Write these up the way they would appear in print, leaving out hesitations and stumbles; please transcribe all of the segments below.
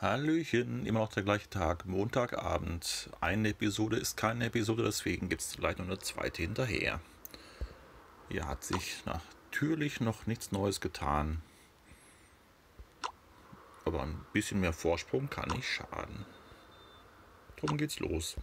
Hallöchen, immer noch der gleiche Tag, Montagabend. Eine Episode ist keine Episode, deswegen gibt es vielleicht noch eine zweite hinterher. Hier hat sich natürlich noch nichts Neues getan. Aber ein bisschen mehr Vorsprung kann nicht schaden. Drum geht's los.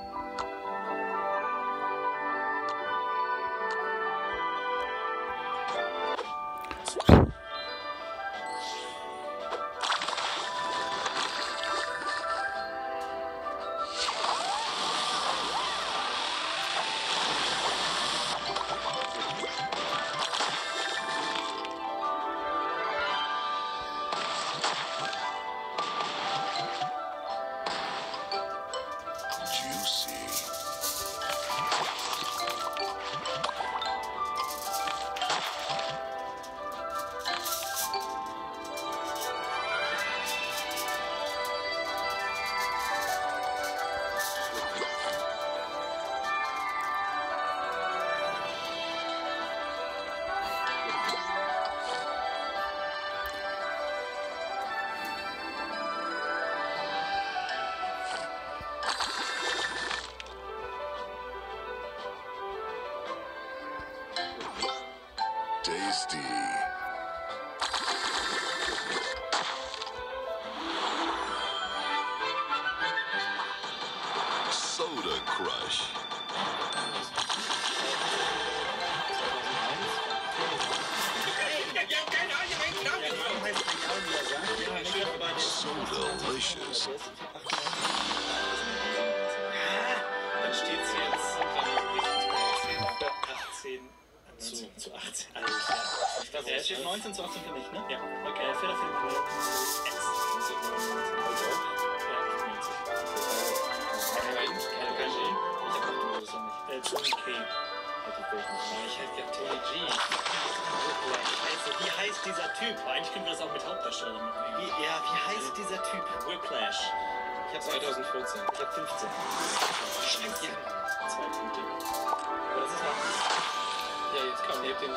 Tasty. Soda Crush. So delicious. Dann steht es jetzt 18 zu 18. Also, ja. Steht 19 zu 18 für mich, ne? Ja. Okay, Federfilm für X. Ich hab 8 K. Ich heiße Tony G. Wie heißt dieser Typ? Eigentlich können wir das auch mit Hauptdarsteller machen. Wie heißt dieser Typ? Whiplash. Ich hab 2014. Ich hab 15. Scheiße. Ja. 2 Punkte. Aber das ist noch. Ja, jetzt kam neben dem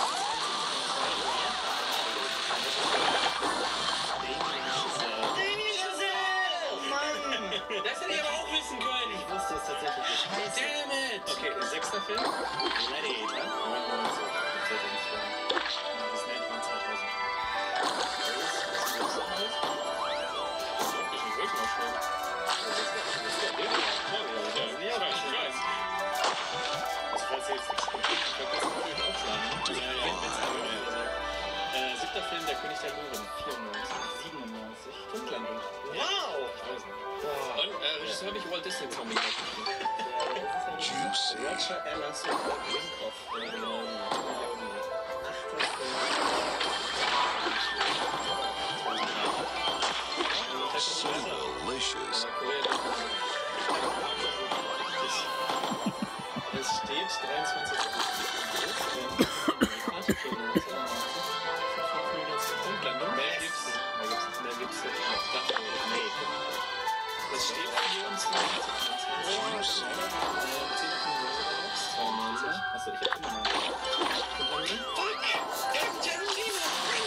Damien Chazelle! Mann! Das hätte ich aber auch wissen können. Ich wusste es tatsächlich nicht. Scheiße. Damn it! Okay, 6. Film. Gladiator. Das nennt man 2000. Siebter Film, Der König der Löwen, 94, 97, Fundlandung. Wow! Ich weiß nicht. Und Regisseur habe ich Walt Disney Tommy. Juicy. Roger Ellis und Bob Winkoff. So delicious. Es steht 23. Fundlandung. Mehr gibt's nicht. Nee. Das steht 24. Achso, ich hab immer noch. Fuck! Tarantino!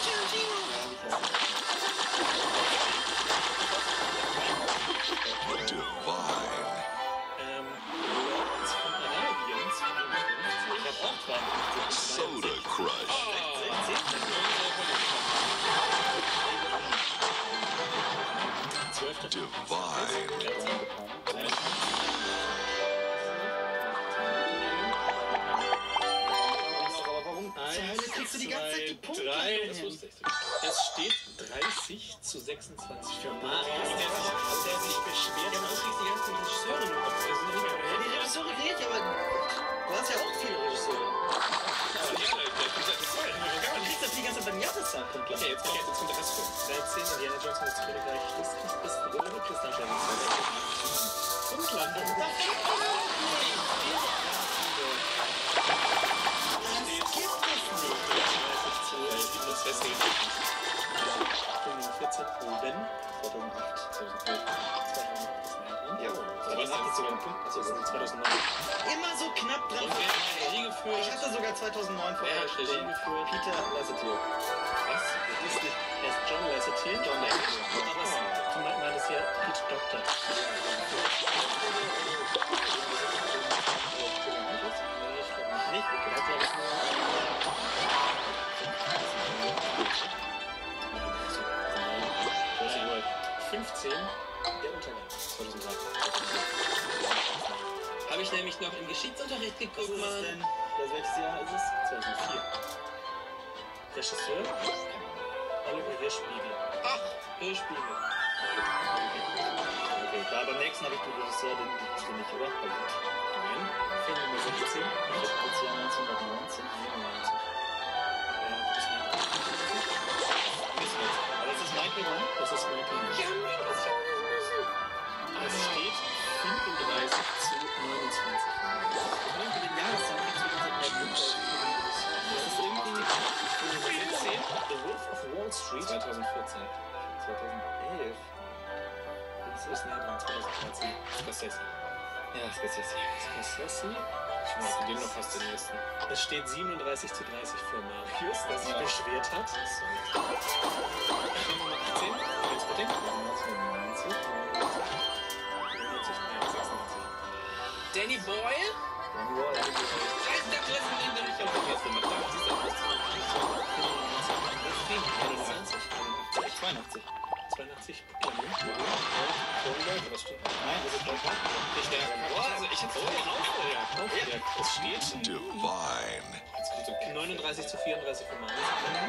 Divine. Lords von Arabien, 52. Ich hab auch 52. Soda Crush. Divine. Kriegst du die ganze Zeit die Punkte? 3, das wusste ich. Es steht 30 zu 26 für Mario. Der sich beschwert. Ja, aber du kriegst die ganzen Regisseure noch auf. Ja, die Regisseure geht, aber du hast ja auch viele Regisseure. Man kriegt das die ganze Zeit beim Jahreszeit. Okay, jetzt kommt der Rest vor. 13, Indiana Jones und das Königreich des Kristallstein. Fundlandung. Das geht überhaupt nicht. Das festgelegt. 45 Oben. 2008, 2011, 2008. Jawohl. 2008 ist sogar ein Punkt. Achso, das ist 2009. Immer so knapp dran. Und wer hat Regie geführt? Ich hatte sogar 2009 vorher. Regie geführt? Peter Lasseter. Was? Das ist nicht. Er ist John Lasseter. John Lasseter. Aber zum 2015 Der Untergang. 2003. Habe ich nämlich noch im Geschichtsunterricht geguckt, Mann. Das welches Jahr ist es? 2004. Regisseur? Oliver Hirschbiegel. Ach, Hirschbiegel. Okay, da beim nächsten habe ich den Regisseur, den gibt's du nicht, oder? Nein. Film Nummer 16. Das Jahr 1919. 97. Ja, du bist nicht. Aber das ist Michael Mann? Das ist Michael Mann. Ja, es steht 35 zu 29. Für den Jahreszahlen kriegst du das Das ist irgendwie Film Nummer 17. The Wolf of Wall Street. 2014. 2011. Das ist näher dran. 2013. Scorsese. Ja, Scorsese. Scorsese. Ich weiß, den noch fast den nächsten. Es steht 37 zu 30 für Marius, der sich beschwert hat. Film Nummer 18. Trainspotting. 1990. 96. Danny Boyle. Scheiße, der Klassen, den ich habe vergessen. Da siehst du aus. 82. 82. Was steht? Nein, das ist Deutschland. Also ich hab's Aufwerk. Es steht Divine. 39 zu 34 für Marius.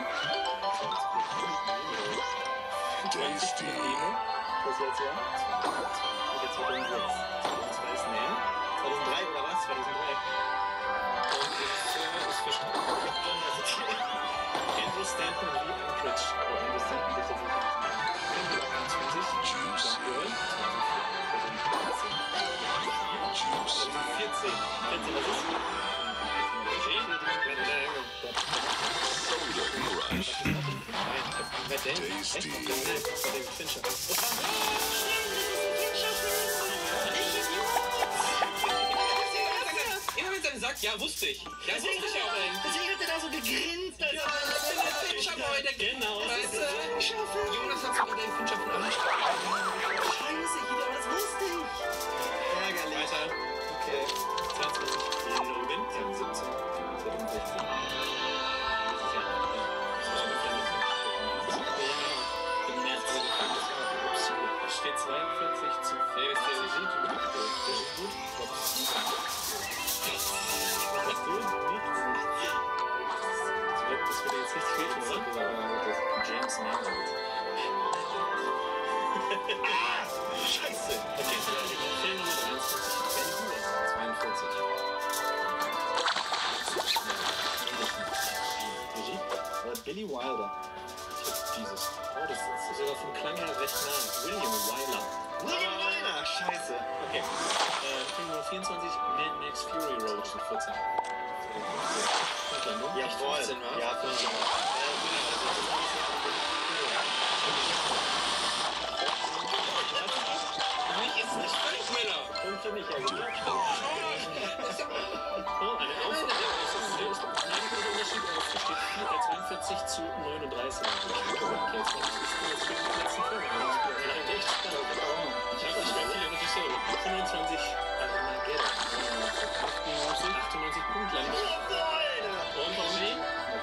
Tasty. Das jetzt ja? 2006. 2002 ist näher. 2003 oder was? 2003. Und ist verstanden. Andrew Stanton wie Anchorage. Oh, Andrew Stanton ist jetzt nicht. 21. Juicy. 14. 14, was ist? Soda Crush. Tasty. Immer mit seinem Sack, ja, wusste ich. Ja, wusste ich auch. Deswegen hat er da so gegrinst. Ja, Fincher Boy, der genau. Weißt du? Jonas hat sogar den Fincher von Arsch. Scheiße, Ida, das wusste ich. Ärgerlich. Weiter. Okay. 22. Logan. 17. 16. Es steht 42 zu 4. Das ist gut. Das würde jetzt richtig wehtun, oder? James Mangold. Scheiße. Okay, Film Nummer 23. 42. Billy Wilder. Jesus. Oh, das ist sogar vom Klang her recht nah. William Wyler. William Wyler, scheiße. Okay. Film Nummer 24. Mad Max Fury Road. 14. Jawohl. 15 war. Ja, 15. Mich ist nicht Frank Miller. Und für mich, ja. Oh, eine Aufnahme. Das ist ein Unterschied. Es steht 42 zu 39. Okay, jetzt kommt das letzte Film. Echt spannend. Ich habe nicht mehr viele Regisseure. 25 Armageddon. 98 Punktland. Und Regie?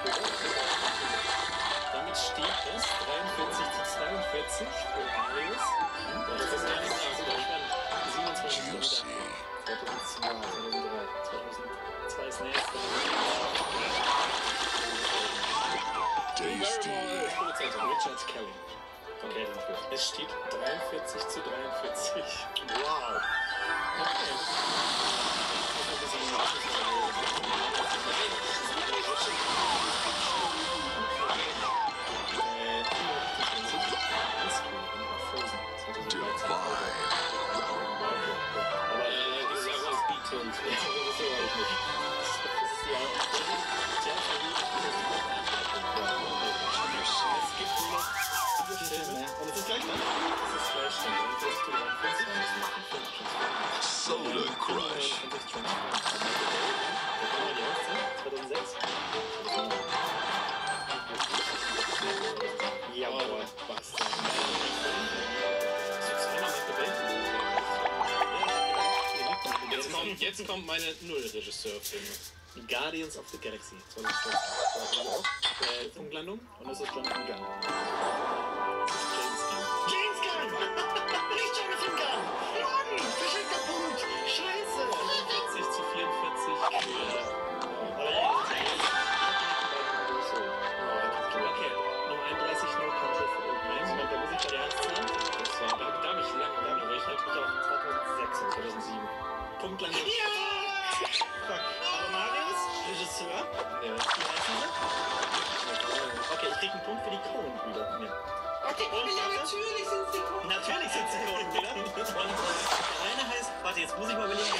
Damit steht es 43 zu 42 für Marius. Das ist gar nicht so spannend. 27 Juicy. 2002, 2003, 2002 ist nächste. Tasty. Richard Kelly. Okay, es steht 43 zu 43. Wow. Okay. Soda Crush. Jawohl. Jetzt kommt meine Null-Regisseur-Filme. Guardians of the Galaxy. Punktlandung. Und das ist Jonathan Gunn. James Gunn. James Gunn! auch 2006 oder 2007. Punkt lang. Ja! Fuck. Aber Marius, Regisseur. Ja. Wie heißen sie? Okay, ich krieg einen Punkt für die Coen-Brüder. Ja. Okay, ja, natürlich sind sie cool. Natürlich sind sie Coen-Brüder. Und der eine heißt, warte, jetzt muss ich mal überlegen.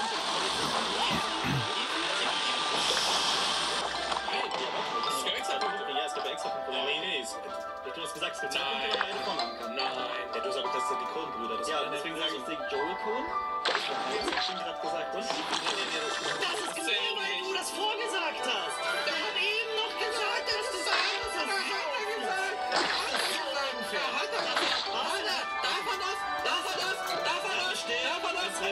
Ja, es gibt extra Punkte. Nee. Du hast gesagt, es gibt 2 Punkte und eine von Anker. Nein. Ja, du sagst, das sind die Coen-Brüder. Ja, deswegen sage ich Joel Coen. Ich hab gerade gesagt. Und? Das ist genau, weil du das vorgesagt hast. Der hat eben noch gesagt, dass du sagst, was er gesagt. Hat er? Darf er das? Darf er das? Darf er das? Darf er das?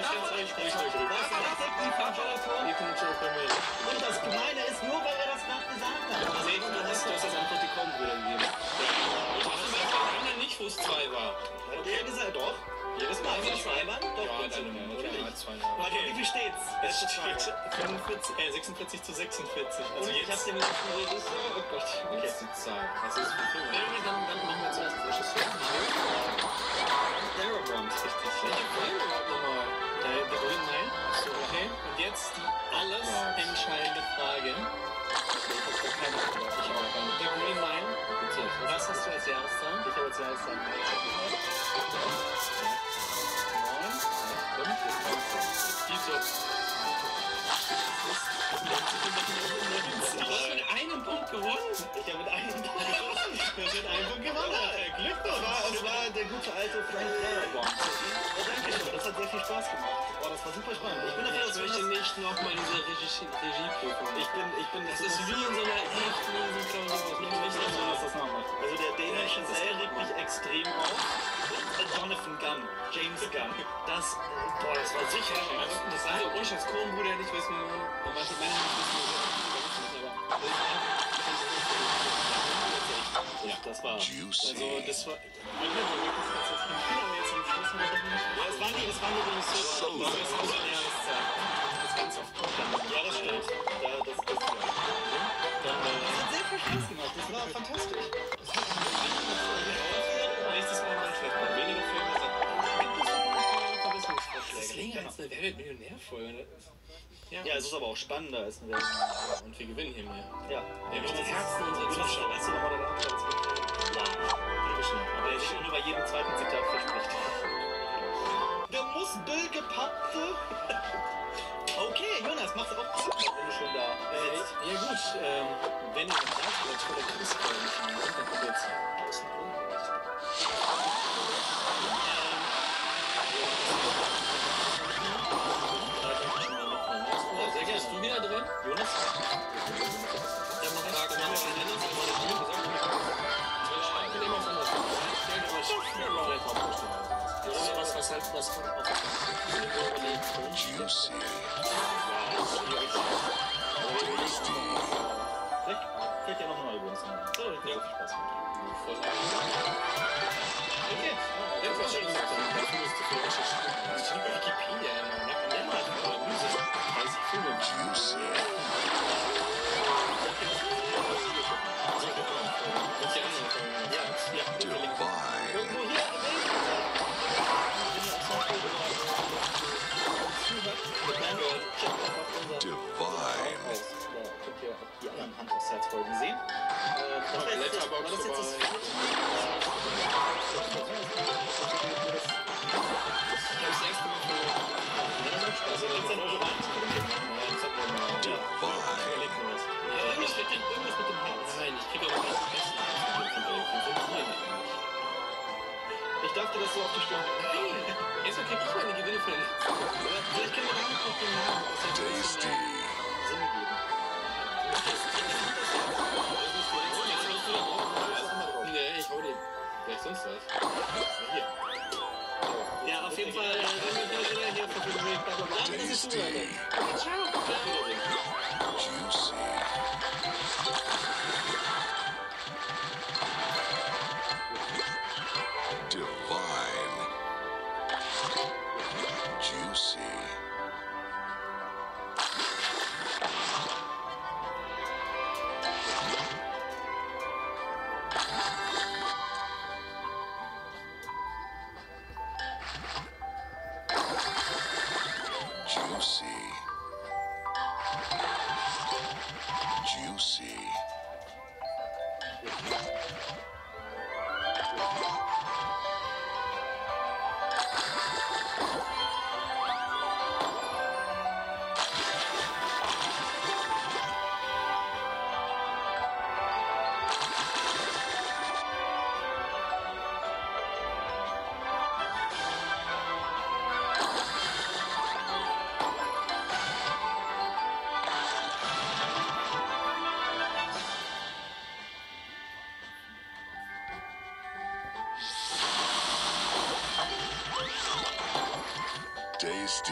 Und das Gemeine ist, nur weil er das gerade gesagt hat. Du hast das einfach die Coen-Brüder gegeben. Nicht, wo es 2 war. Hat der gesagt, doch. Jedes Mal, wenn es 2 waren? Doch, natürlich. Warte, wie viel steht's? Es steht 46 zu 46. Also Also jetzt jetzt hast du gesagt, oh Gott. Okay. jetzt die Zahl. Das ist für Film. Dann machen wir zuerst Regisseur. Darabont, richtig. Welcher Film überhaupt nochmal? The Green Mile. So, okay. Und jetzt die alles entscheidende Frage. The Green Mile. Was hast du als Jahreszahl? Ich habe jetzt Jahreszahl. 9, 5, Du hast mit einem Punkt gewonnen. Ich habe mit einem Punkt gewonnen. Du hast mit einem Punkt gewonnen. Glückwunsch. Es war der gute alte Frank Darabont. Ja, danke schön. Das hat sehr viel Spaß gemacht. Oh, das war super spannend. Ich bin dafür, dass Ich möchte nicht nochmal diese Regieprüfung. Das Das ist wie in so einer echten Klausur. nicht, dass das noch macht. Also der Danish Chazelle regt mich extrem auf. Und Jonathan Gunn, James Gunn. Das war sicher. Das also ruhig als Coen-Bruder nicht wissen, manche Männer nicht wissen, Ja, das war. Juicy. also das war. Ja, es waren die Regisseure. So. Das ganz oft. Ja, das stimmt. Ja, das hat sehr viel Spaß gemacht. Das war fantastisch. Nächstes Mal mal schlecht. Weniger Filme sind. Das ist länger als eine Wer wird Millionär-Folge. Ja, es ist aber auch spannender als eine Welt. Und wir gewinnen hier mehr. Ja. Wir haben das Herzen unserer Zuschauer. Weißt du noch mal deine Antwort? Aber ich nur bei jedem zweiten Zitat verspricht. Der muss Bill gepappte. Okay, Jonas, mach's auch Pappen, wenn du schon da sitzt. Ja gut, wenn ihr noch sagt, oder tolle Kunstfolge nicht mehr dann kommt jetzt außen rum. Sehr gerne. Bist du wieder dran? Jonas? Dann noch Fragen machen wir den Dennis, aber der Dennis gesagt hat, ich kann immer was anderes machen. Vielleicht auch bestimmt. Das ist was halt was von auf Juicy. Vielleicht ja noch mal übrigens. So, ich viel Spaß gemacht. Okay, das war schön. Dafür musst du viel recherchieren. Das steht bei Wikipedia immer. Da kann man 30 Filme. Juicy. Divine. Irgendwo hier Divine. könnt ihr auch die anderen Hand aufs Herz folgen sehen. Das war jetzt das Ich dachte, dass du auf die Stirn. Nein! Erstmal krieg ich meine Gewinne für den Vielleicht können wir damit noch den Namen aus der Tasty. Sinn geben. Nee, ich hol den. Vielleicht sonst was. Hier. Ja, auf jeden Fall, wenn wir heute wieder hier verfügen, das ist super. Tasty. Ciao. Juicy. Divine. Juicy. Tasty.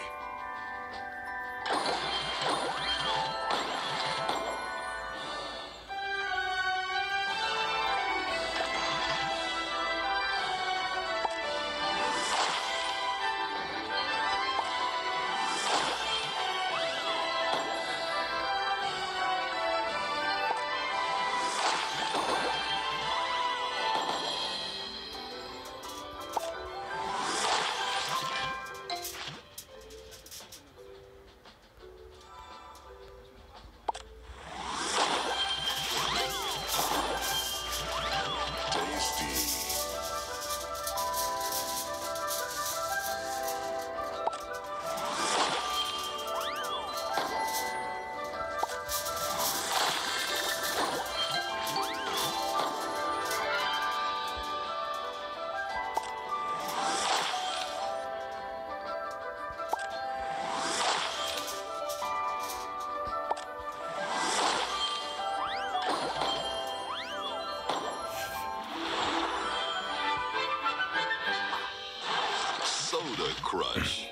Soda Crush.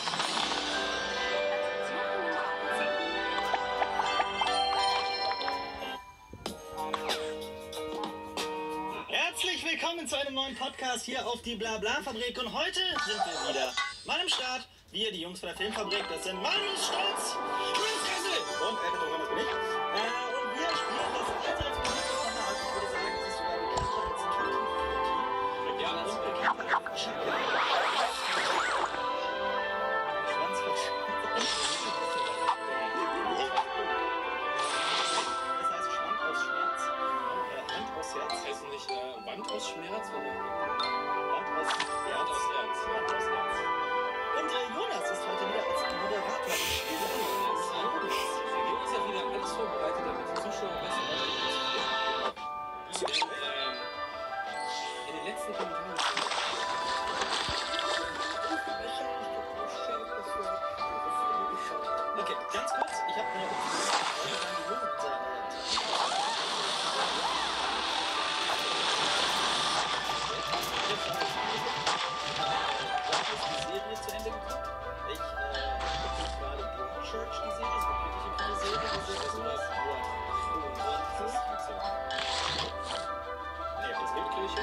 Herzlich willkommen zu einem neuen Podcast hier auf die Blabla-Fabrik. Und heute sind wir wieder mal am Start. Wir, die Jungs von der Filmfabrik, das sind Marius Stolz, Chris Kessel und das bin ich. Und wir spielen das Allseits-Format. Ich würde sagen, es ist sogar bekannter als ein Tutti-Frutti. Ja, und bekannter als Wand aus Schmerz oder Wand aus Herz. Und Jonas ist heute wieder als Moderator im Spiel. Jonas hat wieder alles vorbereitet, damit die Zuschauer besser in den letzten Kommentaren. Okay, ganz kurz. Ich habe eine Serie zu Ende geguckt. Ich habe gerade Blood Church die Serie, das war wirklich eine Serie, die sehr gut ist. Nee, das gibt Kirche.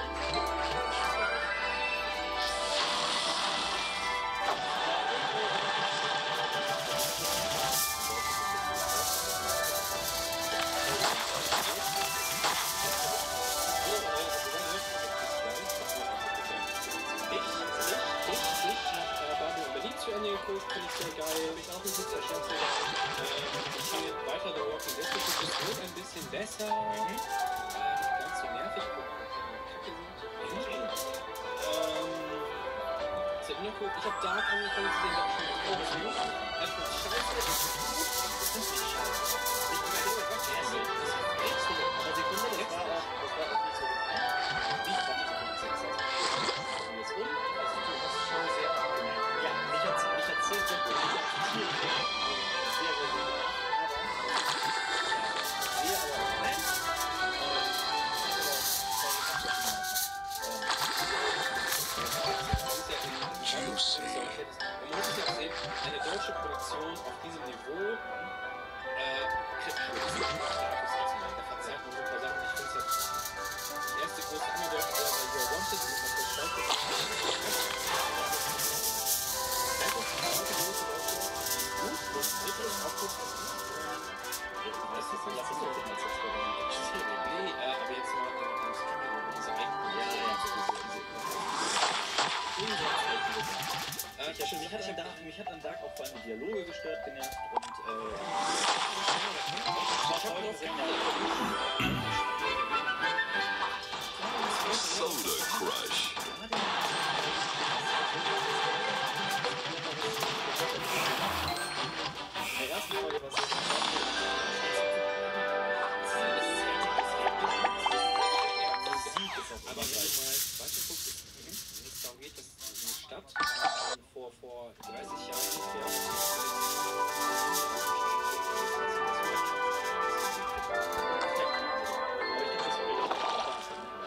Geguckt, finde ich sehr geil. Ich auch ein bisschen erschöpft. Ich finde weiter The Walking Dead wird ein bisschen besser. Nicht ganz so nervig. Ich habe Dark angefangen zu sehen, einfach scheiße. Eine deutsche Produktion auf diesem Niveau kriegt diesen Status erstmal. Da verzeiht man so ein paar Sachen. Ich finde es die erste große Angedeutung war bei You're Wanted und das ist Scheiße. Aber jetzt mal diese mich hat an Dark auch vor allem die Dialoge gestört, genervt und Soda Crush. in der ersten Folge war es aber wenn du mal weiter guckst, wenn es darum geht, dass eine Stadt vor 30 Jahren ungefähr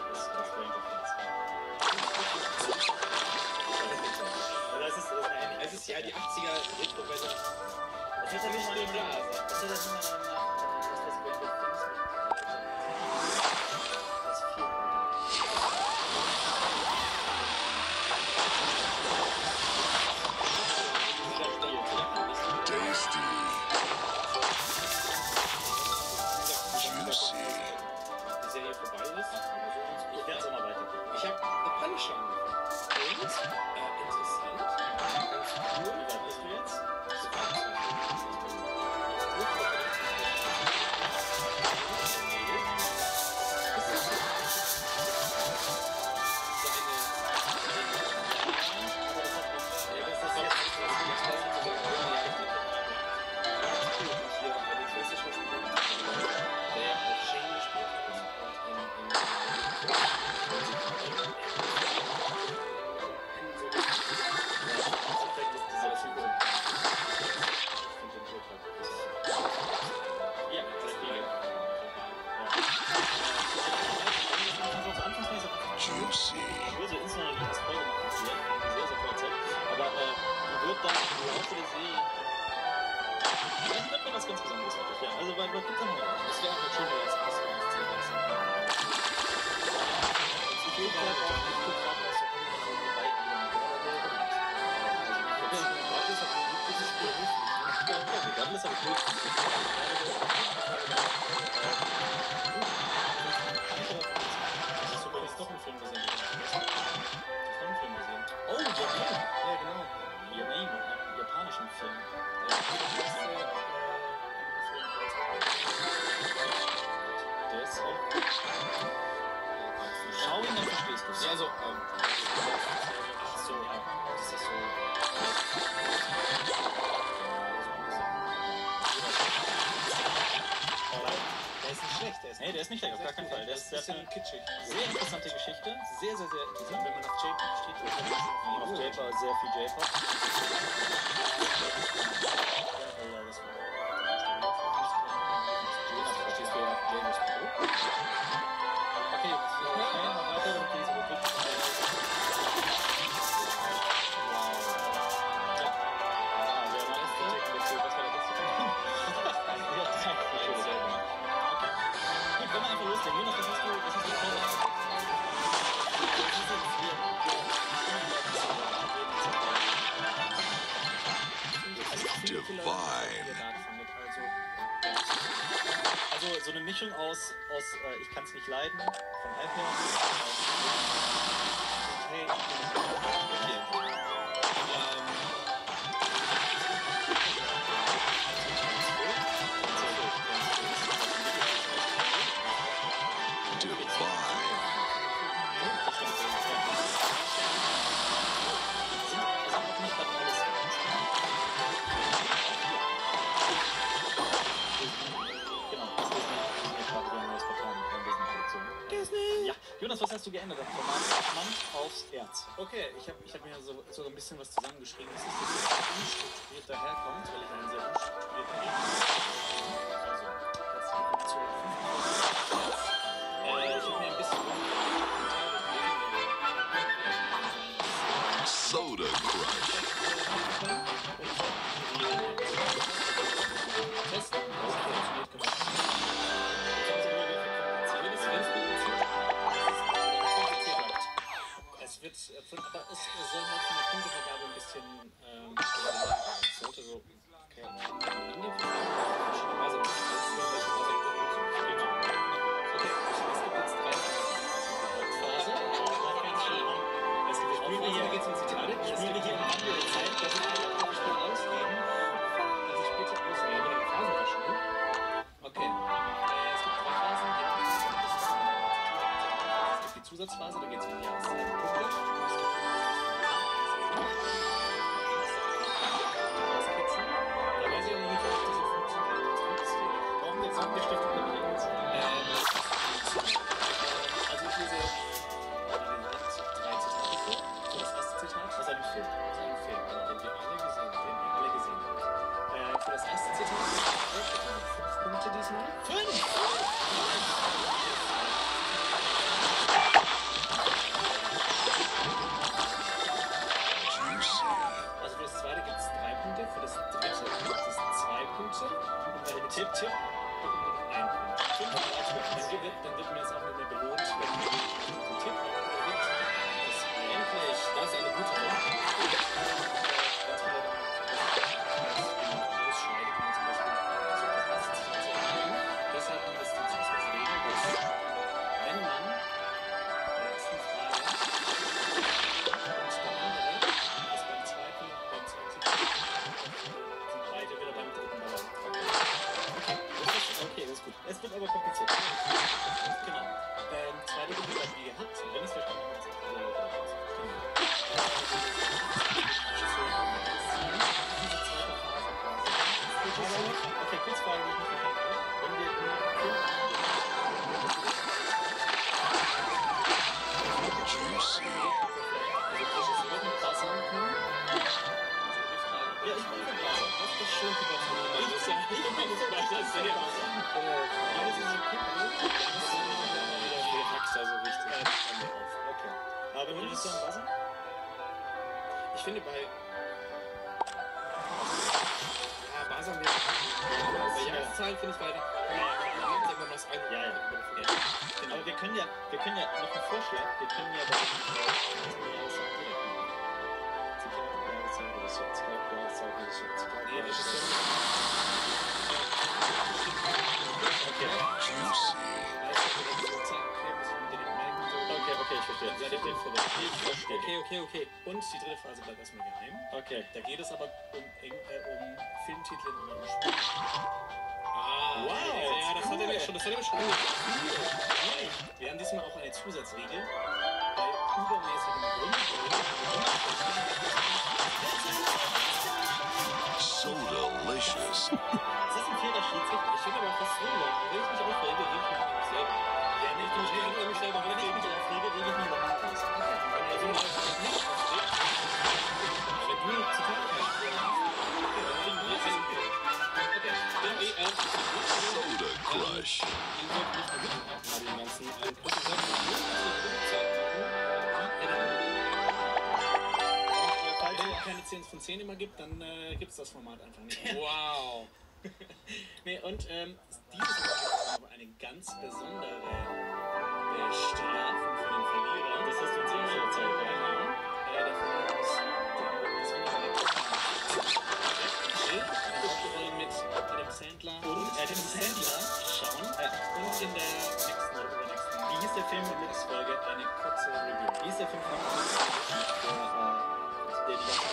es Ja, die 80er Retro-Welle. Das hat er nicht Nicht mal klar. das hat er nicht mal danach. Das Ranger Things mit. Das 4. Tasty. Juicy. Die Serie vorbei ist. Ich werde es auch mal weitergucken. Ich habe The Punisher angefangen. Und interessant, ganz cool. Wie weit bist du jetzt? Juicy. Böse Instantly als Folge noch passiert, sehr, sehr vorzeit. Aber die wird dann im Laufe der Serie. Ja, die wird mir was ganz Besonderes, wirklich, ja. Also, weil gibt dann noch was. Das wäre halt schön, wenn das passt, wenn das Ziel ist. Ich gucke gerade auch, was so die beiden Douglas hat ein gutes Spiel. Douglas hat ein gutes doch einen Film gesehen. Ich habe einen Film gesehen. Oh, Your Name. Ja, genau. Your Name, einen japanischen Film. Der ist auch. Schau ihn, dann verstehst du es. Ja, also, Ach so, ja. Das ist so. der ist nicht schlecht. Nee, der ist nicht schlecht, auf gar keinen Fall. Der ist ein sehr, bisschen kitschig. sehr interessante Geschichte. Sehr, sehr, sehr interessant. Wenn man auf J-Pop steht, wird man Auf J-Pop, sehr viel J-Pop. Verstehst du ja James Pro? Okay, weiter mit dieser Rubrik. Divine. Also so eine Mischung aus ich kann es nicht leiden, von Halbjahr. Ja, Jonas, was hast du geändert am Format Hand aufs Herz? Okay, ich hab mir so ein bisschen was zusammengeschrieben. Es ist, dass es unstrukturiert daherkommt, weil ich einen sehr unstrukturierten Leben habe. Also, herzlich willkommen zur 5. Ich habe mir ein bisschen Soda Crush. testen. Aber es soll halt von der Punktevergabe ein bisschen es sollte so okay, Linie verschiedenerweise okay, es gibt jetzt 3 Phase. Hier geht es um Zitate. Es gibt hier am Ende der Zeit, dass ich später ausreden, den Phasen verschieben. Okay, es gibt 3 Phasen. Es gibt die Zusatzphase, da geht es um die Jahreszeit. Also ich lese das erste Zitat Buzzer? Ich finde bei... Ja, Buzzer mir... Bei Jahreszahlen finde ich weiter... Sagen wir mal das eine. Ja. Genau. Aber wir können ja noch einen Vorschlag. Wir können ja Nee, das ist so... Juicy. Okay, ich verstehe. Okay. Und die dritte Phase bleibt erstmal geheim. Okay. Da geht es aber um Filmtitel und um Spiel. Ah, Wow, ja, das hat er mir schon angekündigt. Nice. Wir haben diesmal auch eine Zusatzregel. Bei übermäßigem So delicious. Ist das ein fairer Schiedsrichter? Ich finde aber fast so, wenn ich mich aufrege, rege ich mich über mich selber. Ja, nicht mich über mich selber, Wenn ich mich aufrege, rege ich mich über mich aus. Also, wenn ich nicht aufregt, wenn du ein Zitat hast, Soda Crush. Wenn es keine 10 von 10 immer gibt, dann gibt es das Format einfach nicht. Wow! Nee, und dieses Mal gibt es aber eine ganz besondere Bestrafung für den Verlierer. Das hast du uns auch schon erzählt. Der Verlierer muss das Winter mit Adam Sandler schauen und in der nächsten oder übernächsten Wie hieß der Film mit Folge eine kurze Review. Wie hieß der Film von der die ganze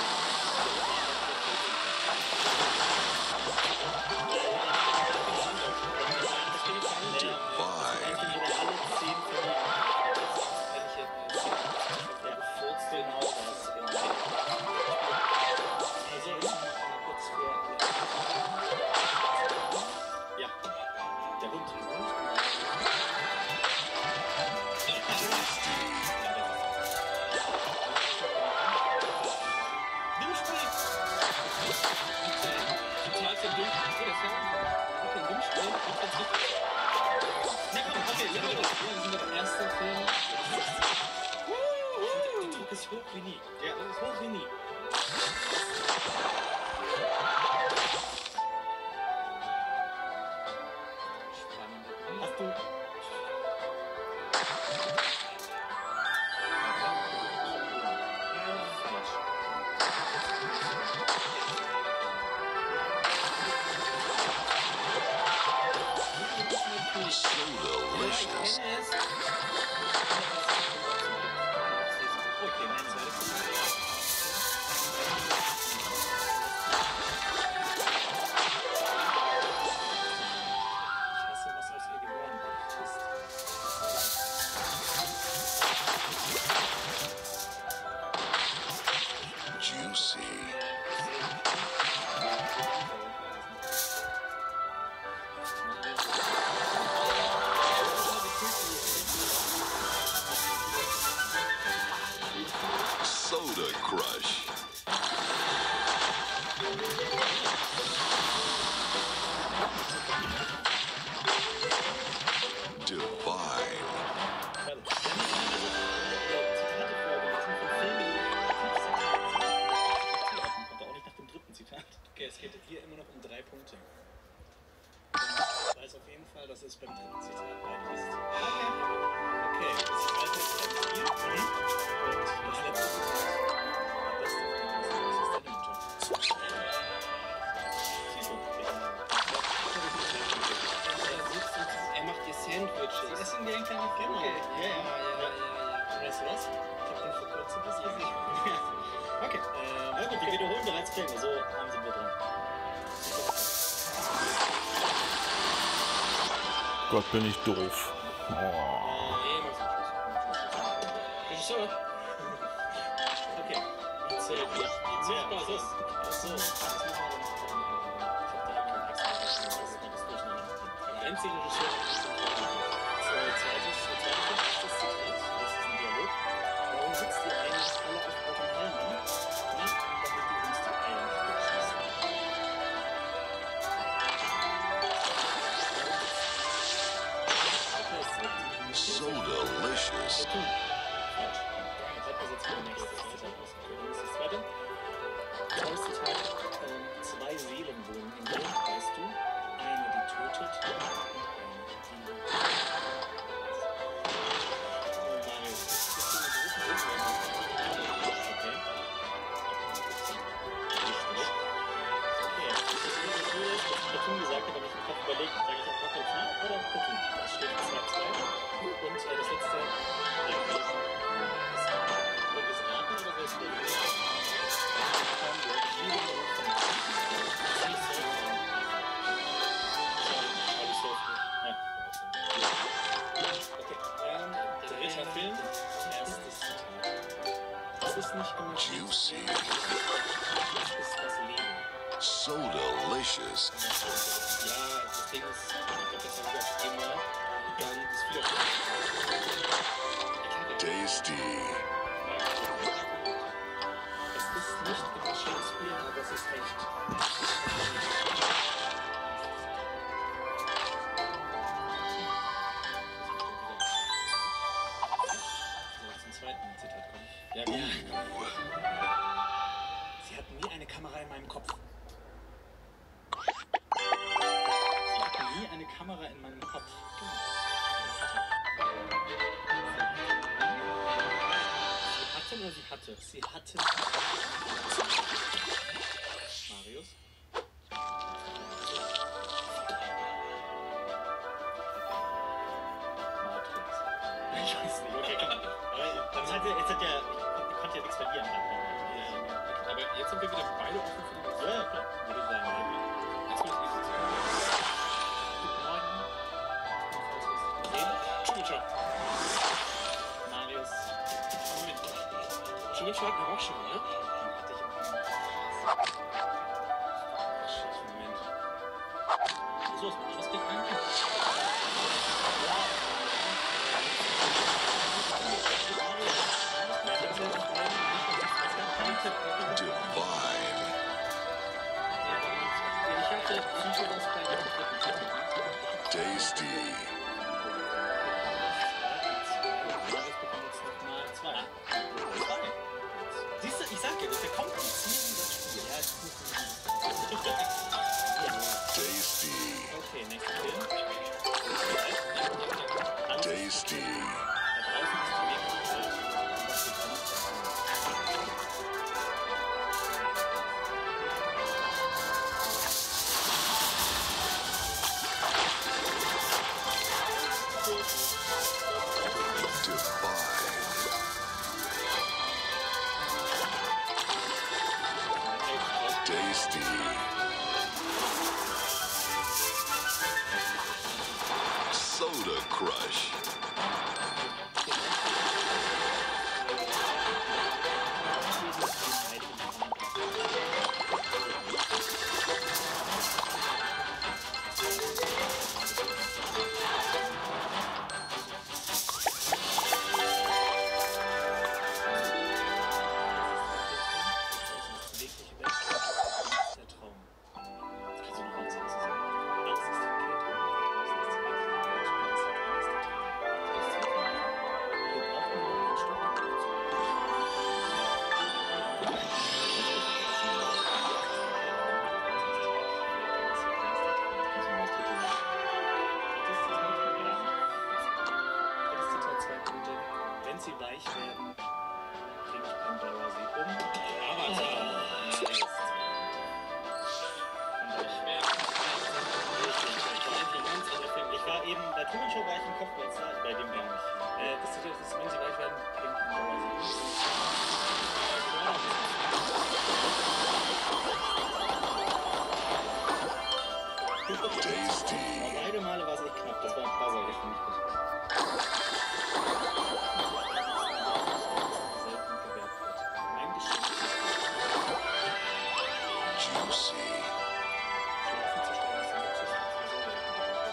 hoch wie nie. Ja, das ist hoch wie nie. Spannend. Hast du... So delicious. Juicy. Soda Crush. Divine. Okay, es geht hier immer noch um 3 Punkte. Ich weiß auf jeden Fall, dass es beim dritten Zitat weiter ist. Okay, das zweite ist ein Spiel. Und das letzte Zitat. Der beste Film ist der Ninja. Er macht dir Sandwiches. Das sind die ein kleiner Film. Genau. Ja. Und weißt du was? Ich hab den vor kurzem gesehen. Okay. Na gut, wir wiederholen bereits Filme. So haben sie wir drin. Gott, bin ich doof. Oh. Regisseur. Okay. Jetzt sichtbar ist es. Achso. Der einzige Regisseur. Zweites Zitat. Das ist ein Dialog. Warum sitzt ihr eigentlich alle auf roten Helmen? Na, damit die uns die Eier nicht wegschießen. So delicious. Falsch. Es ist nicht genug. Juicy. Das ist das Leben. So delicious. Ja, das Ding ist, ich glaube, das haben wir auch immer. Dann ist viel auch. Tasty. Es ist nicht immer Shakespeare, aber es ist echt. Zum zweiten Zitat kommen. Ja, Sie hatten nie eine Kamera in meinem Kopf. Sie hatten nie eine Kamera in meinem Kopf. Sie hatten oder sie hatte? Sie hatten. Marius? Matrix. Ich weiß nicht. Okay, komm. Aber dann jetzt hat ja. Ich konnte ja nichts verlieren. aber jetzt sind wir wieder beide offen für die nächste. Ja, klar. Würde ich sagen. Jetzt will ich dieses Jahr. Guten Morgen. Schulschau. Marius. Moment. Schulschau hatten wir auch schon, ne? Moment. Wieso ist Marius geht eigentlich? Divine. Ich hatte Psycho das bei der Tasty. Siehst du, ich sag dir, der kommt nicht in das Spiel. Ja, ist gut. Tasty. Okay, nächster Film. Tasty. Da draußen ist die nächste Welt. Divine. Tasty. Soda Crush. Wenn sie weich werden, bringt Pandora sie um. Ich war eben, bei Truman Show war ich im Kopf bei dem gar nicht. Das ist, wenn sie weich werden, bringt Pandora sie um. Tasty. Beide Male war es echt knapp, das war ein Buzzer-Geschwindigkeit. Mein Geschenk ist Juicy. Schlafen zu stellen, ist ein Luxus, den ich mir so selten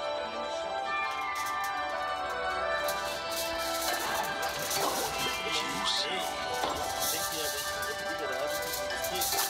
Juicy. Ich denke mir, wenn ich einen dritten Video da habe, dann ist es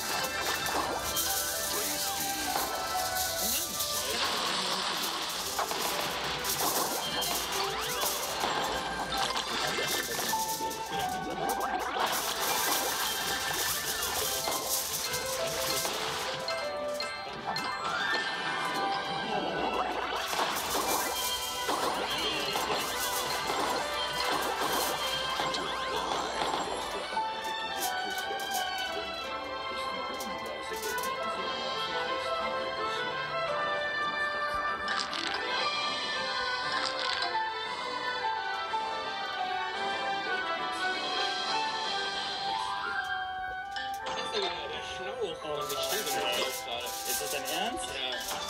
Ist das dein Ernst? Ja,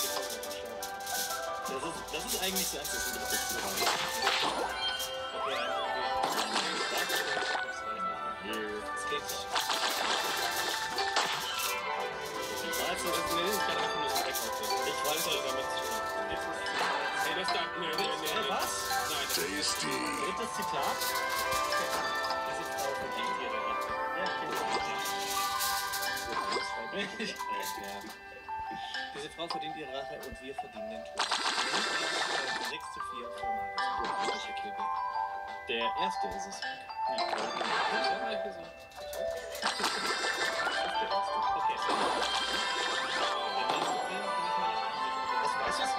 Das ist eigentlich so ernst, das ist ein drittes Programm. Okay, es geht Tasty. Drittes Zitat. Diese Frau verdient ihre Rache. Ja, Diese Frau verdient ihre Rache und wir verdienen den Tod. 6:4 für Markus. Der erste ist es. Ja, das ist der erste. Okay. Was weißt du?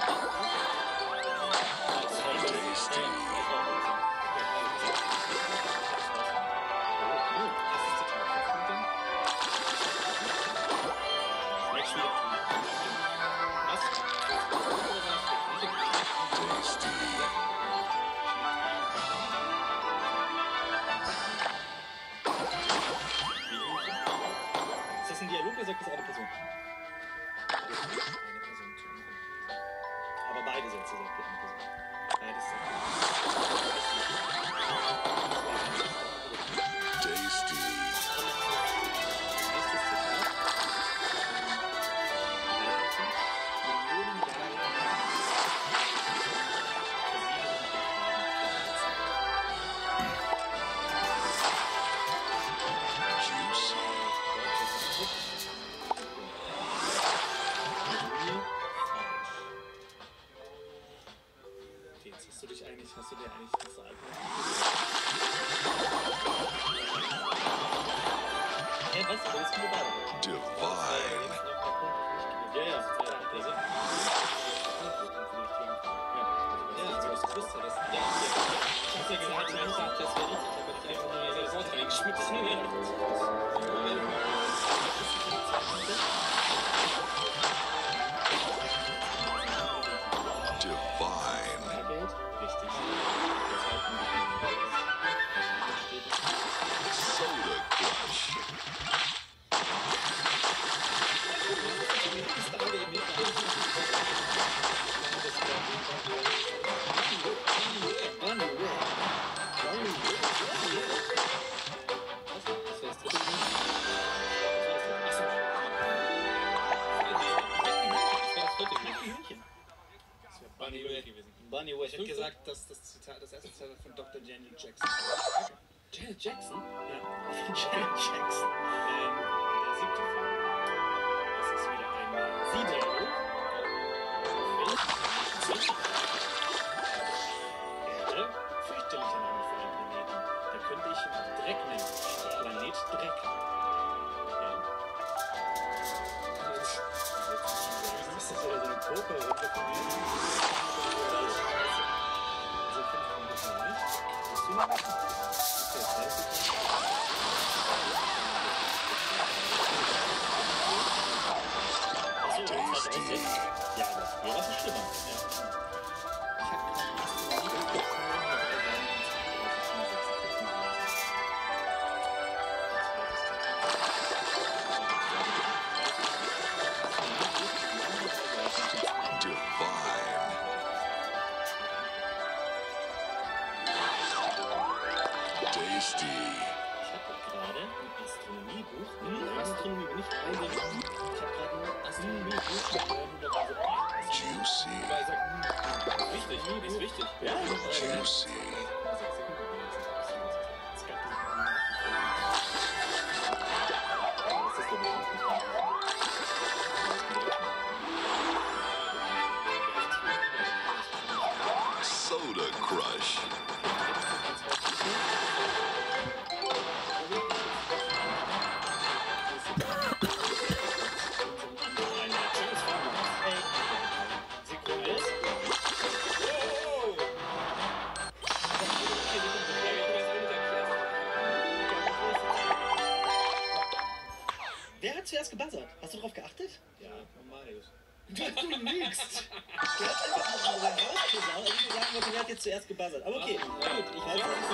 Ist das ein Dialog oder sagt das eine Person? Aber beide Sätze sagt die eine Person. Beides sagt Tasty. Nächstes Zitat. Millionen Juicy. Okay, jetzt hast du dir eigentlich das Album. Hey, was? Du bist global. Divine. Ja, der Sinn. Ja, du hast gewusst, dass ich hab's ja gesagt, ich dachte, das wäre richtig, aber ich einfach nur das Wort reingeschmissen. Divine. Geld? Richtig. Soda Crush. Bunny Way. Ich hätte gesagt, dass das erste Zitat von Dr. Janet Jackson. Janet Jackson? Ja, Janet Jackson. Der siebte Film. Das ist wieder ein Dialog. Fürchterlicher Name für einen Planeten. Da könnte ich ihn auch Dreck nennen. Planet Dreck. Ja. Ist das wieder so eine Poker-Runde von mir? Also finde ich ein bisschen nicht. Hast du noch was? Okay, das heißt, Tasty. ja, das wäre was schlimmer. Ja. Ich habe Divine. Tasty. Ich habe gerade ein Astronomiebuch. Astronomie bin ich eingegangen. Ich habe gerade ein Astronomiebuch mit Juicy. Wichtig, ist wichtig. Ja, Juicy. Soda Crush. Wer hat zuerst gebuzzert? Hast du darauf geachtet? Ja, Marius. Du lügst! Der hat einfach mal rausgesagt, als ich sagen wollte, wer hat jetzt zuerst gebuzzert. Aber okay, gut, ich weiß es nicht.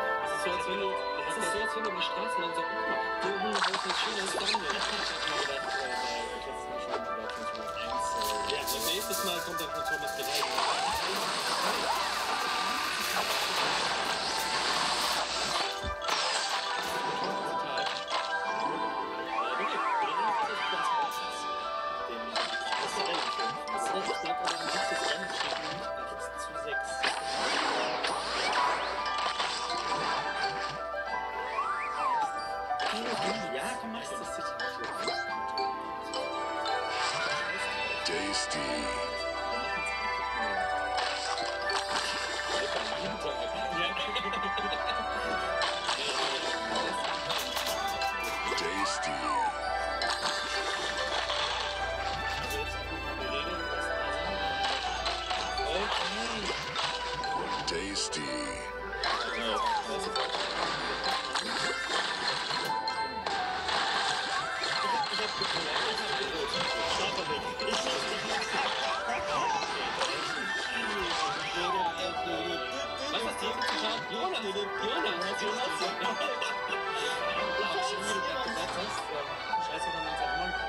Wenn du eine Straße lang sagst, oh, so ein schönes Daniel. und dann von Thomas geleitet. Ja, du machst das sicher. Tasty. Tasty. Tasty. Was ist die? Jonas. Scheiße, wenn man es auch macht.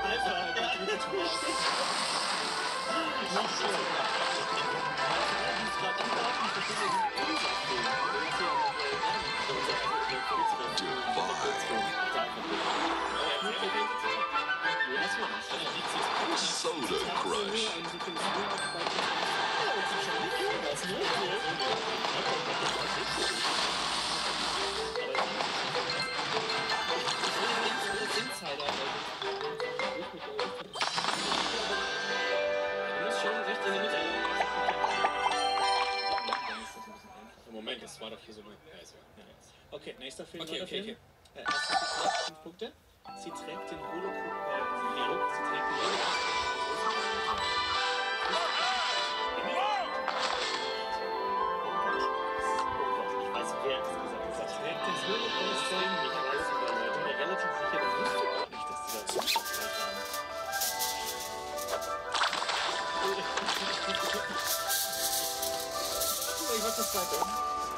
Soda Crush. Moment, das war doch hier so eine. Okay, nächster Film. Okay. Erste Zitat, 5 Punkte. Sie trägt den Holocaust. Sie trägt den Ich weiß, wer es gesagt hat. Sie trägt den Holocaust. Ich weiß sogar, Leute. Ich bin mir relativ sicher, das wusste ich gar nicht, dass die das so geteilt haben. Ich mach das weiter.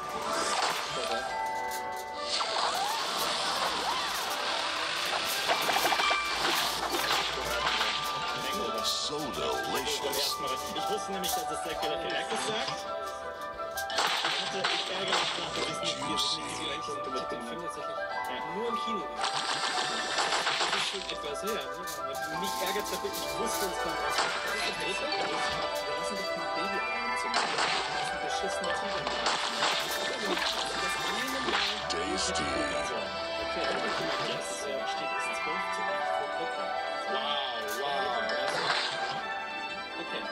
So delicious. Ich wusste nämlich, dass es Zach Galifianakis sagt. Ich ärgere mich nach, dass ich es nicht Ich hab den Film tatsächlich nur im Kino gesehen. Das ist schon etwas her. Mich ärgert es wirklich, ich wusste, es kommt raus. Wir lassen doch kein Baby anzünden. Das ist ein beschissener Tiger. Das eine Mal. Tasty. Okay, das steht es 12 zu 8 für Coca. Wow. Okay.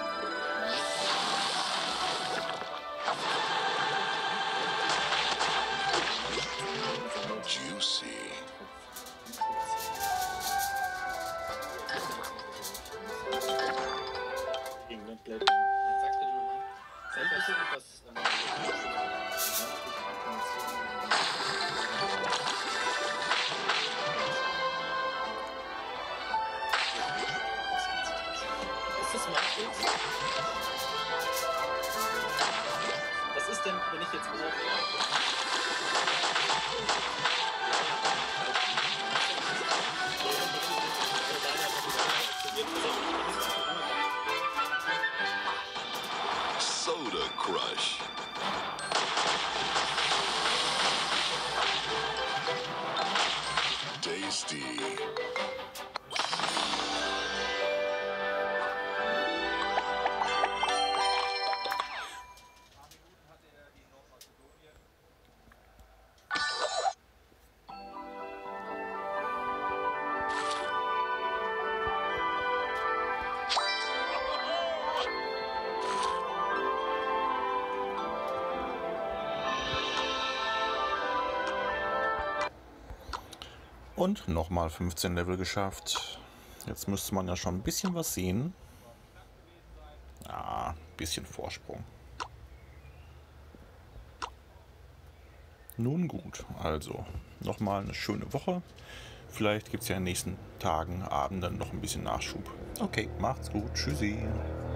Juicy. Irgendein Blöd. Sagst bitte nochmal. Sag bitte etwas. Ist das Matrix? Was ist denn, wenn ich jetzt Soda Crush. Tasty. Und nochmal 15 Level geschafft. Jetzt müsste man ja schon ein bisschen was sehen. Ja, ein bisschen Vorsprung. Nun gut, also nochmal eine schöne Woche. Vielleicht gibt es ja in den nächsten Tagen, Abenden noch ein bisschen Nachschub. Okay, macht's gut. Tschüssi.